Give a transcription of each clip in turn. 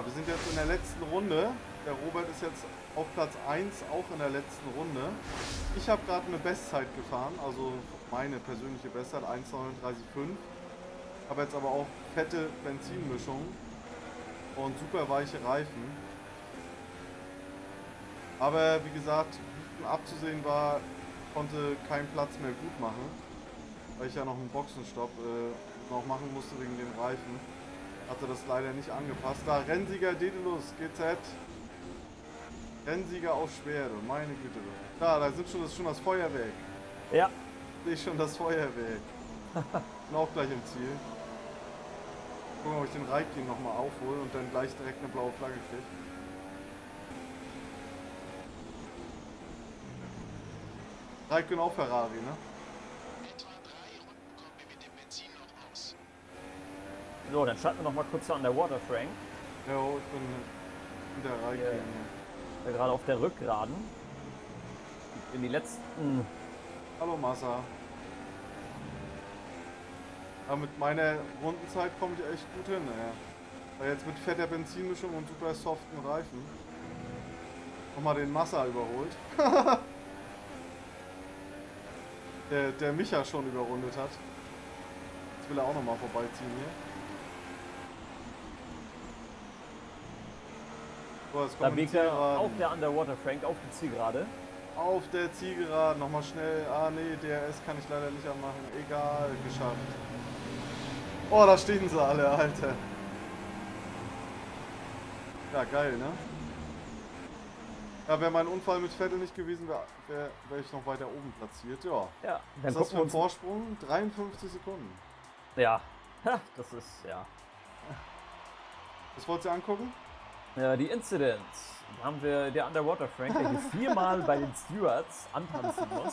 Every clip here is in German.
wir sind jetzt in der letzten Runde. Der Robert ist jetzt auf Platz 1, auch in der letzten Runde. Ich habe gerade eine Bestzeit gefahren, also meine persönliche Bestzeit 1,39,5. Habe jetzt aber auch fette Benzinmischung und super weiche Reifen. Aber wie gesagt, abzusehen war, konnte keinen Platz mehr gut machen, weil ich ja noch einen Boxenstopp noch machen musste wegen den Reifen. Hatte das leider nicht angepasst. Da Rennsieger Daedalus GZ. Rennsieger auf Schwerde, meine Güte. Da sind schon, das ist schon das Feuerwerk. Ja. Sehe ich schon das Feuerwerk. Bin auch gleich im Ziel. Gucken, ob ich den Raikkonen nochmal aufhole und dann gleich direkt eine blaue Flagge kriege. Raikkonen auch Ferrari, ne? Etwa 3 Runden kommen wir mit dem Benzin noch aus. So, dann starten wir noch mal kurz an der Water, Frank. Jo, ich bin in der Raikkonen. Ja, gerade auf der Rückgeraden. In die letzten... Hallo Massa. Aber mit meiner Rundenzeit komme ich echt gut hin, ja. Weil jetzt mit fetter Benzinmischung und super soften Reifen nochmal den Massa überholt. der Micha schon überrundet hat. Jetzt will er auch nochmal vorbeiziehen hier. So, jetzt Da kommt biegt er auf der Underwater, Frank, auf die Zielgerade. Auf der Zielgeraden, nochmal schnell. Ah nee, DRS kann ich leider nicht anmachen. Egal, geschafft. Oh, da stehen sie alle, Alter. Ja, geil, ne? Ja, wäre mein Unfall mit Vettel nicht gewesen, wäre ich noch weiter oben platziert. Ja. Ja, dann Was ist das gucken für wir ein uns... Vorsprung? 53 Sekunden. Ja, ha, das ist, ja... Was wolltest du angucken? Ja, die Incidents. Da haben wir der Underwater Frank, der hier 4-mal bei den Stewards antanzen muss.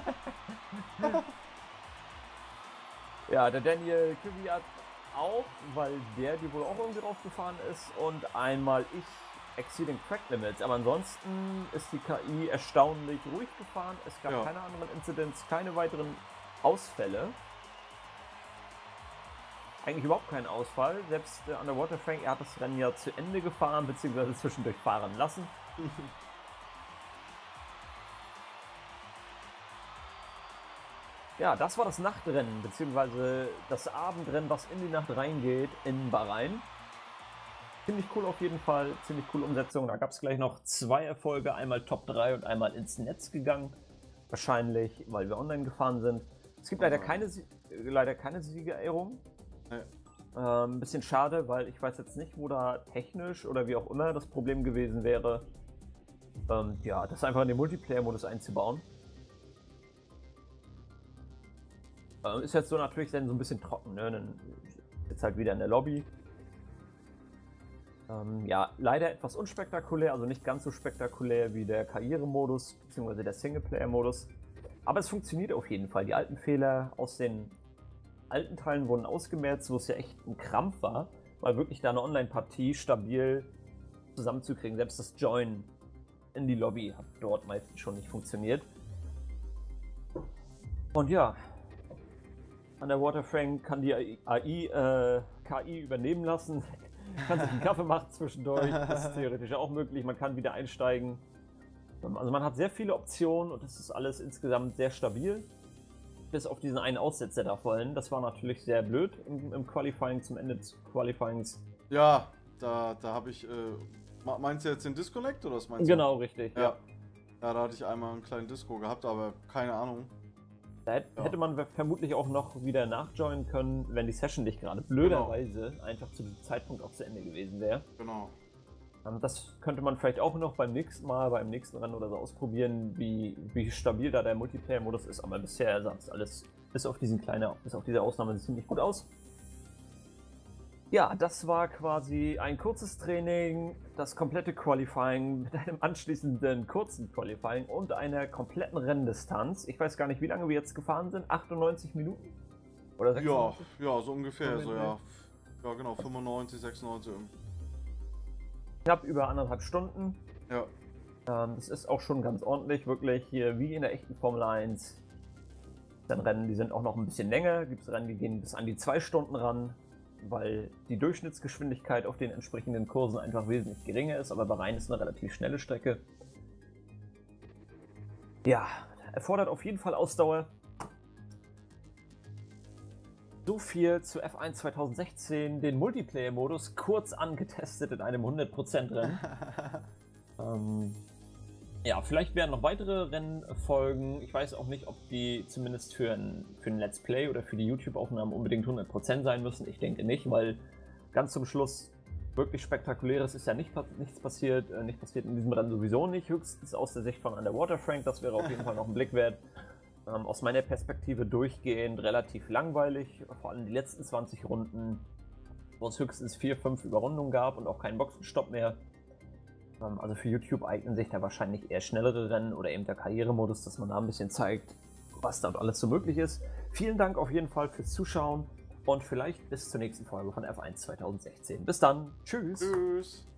Ja, der Daniel Kvyat auch, weil der die wohl auch irgendwie draufgefahren ist. Und einmal ich exceeding Track Limits. Aber ansonsten ist die KI erstaunlich ruhig gefahren. Es gab keine anderen Incidents, keine weiteren Ausfälle. Eigentlich überhaupt keinen Ausfall. Selbst der Underwater Frank, er hat das Rennen ja zu Ende gefahren, beziehungsweise zwischendurch fahren lassen. Ja, das war das Nachtrennen, beziehungsweise das Abendrennen, was in die Nacht reingeht in Bahrain. Ziemlich cool auf jeden Fall, ziemlich coole Umsetzung. Da gab es gleich noch 2 Erfolge, einmal Top 3 und einmal ins Netz gegangen. Wahrscheinlich, weil wir online gefahren sind. Es gibt leider keine Siegerehrung. Ein bisschen schade, weil ich weiß jetzt nicht, wo da technisch oder wie auch immer das Problem gewesen wäre. Ja, das einfach in den Multiplayer-Modus einzubauen. Ist jetzt so natürlich dann so ein bisschen trocken, ne? Dann jetzt halt wieder in der Lobby. Ja, leider etwas unspektakulär, also nicht ganz so spektakulär wie der Karrieremodus bzw. der Singleplayer-Modus. Aber es funktioniert auf jeden Fall. Die alten Fehler aus den alten Teilen wurden ausgemerzt, wo es ja echt ein Krampf war, weil wirklich da eine Online-Partie stabil zusammenzukriegen. Selbst das Join in die Lobby hat dort meistens schon nicht funktioniert. Und ja, Underwater Frank kann die KI übernehmen lassen, kann sich einen Kaffee machen zwischendurch, das ist theoretisch auch möglich, man kann wieder einsteigen. Also man hat sehr viele Optionen und es ist alles insgesamt sehr stabil. Bis auf diesen einen Aussetzer da vorhin. Das war natürlich sehr blöd im Qualifying, zum Ende des Qualifyings. Ja, da habe ich... meinst du jetzt den Disconnect oder was meinst du? Genau, richtig, ja. Ja, da hatte ich einmal einen kleinen Disco gehabt, aber keine Ahnung. Da hätte man vermutlich auch noch wieder nachjoinen können, wenn die Session nicht gerade blöderweise einfach zu diesem Zeitpunkt auch zu Ende gewesen wäre. Genau. Das könnte man vielleicht auch noch beim nächsten Mal, beim nächsten Rennen oder so ausprobieren, wie stabil da der Multiplayer-Modus ist. Aber bisher sah es alles bis auf diese Ausnahme ziemlich gut aus. Ja, das war quasi ein kurzes Training, das komplette Qualifying mit einem anschließenden kurzen Qualifying und einer kompletten Renndistanz. Ich weiß gar nicht, wie lange wir jetzt gefahren sind. 98 Minuten? Oder 96? Ja, so ungefähr. So, ja. Ja, genau, 95, 96. Knapp über 1,5 Stunden. Ja. Das ist auch schon ganz ordentlich, wirklich hier wie in der echten Formel 1. Dann Rennen, die sind auch noch ein bisschen länger. Gibt es Rennen, die gehen bis an die 2 Stunden ran. weil die Durchschnittsgeschwindigkeit auf den entsprechenden Kursen einfach wesentlich geringer ist, aber Bahrain ist eine relativ schnelle Strecke. Ja, erfordert auf jeden Fall Ausdauer. So viel zu F1 2016, den Multiplayer-Modus kurz angetestet in einem 100% Rennen. Ja, vielleicht werden noch weitere Rennen folgen. Ich weiß auch nicht, ob die zumindest für ein Let's Play oder für die YouTube-Aufnahmen unbedingt 100% sein müssen. Ich denke nicht, weil ganz zum Schluss wirklich Spektakuläres ist ja nichts passiert. Nicht passiert in diesem Rennen sowieso nicht. Höchstens aus der Sicht von Underwater Frank. Das wäre auf jeden Fall noch ein Blick wert. Aus meiner Perspektive durchgehend relativ langweilig. Vor allem die letzten 20 Runden, wo es höchstens 4-5 Überrundungen gab und auch keinen Boxenstopp mehr. Also für YouTube eignen sich da wahrscheinlich eher schnellere Rennen oder eben der Karrieremodus, dass man da ein bisschen zeigt, was da alles so möglich ist. Vielen Dank auf jeden Fall fürs Zuschauen und vielleicht bis zur nächsten Folge von F1 2016. Bis dann. Tschüss. Tschüss.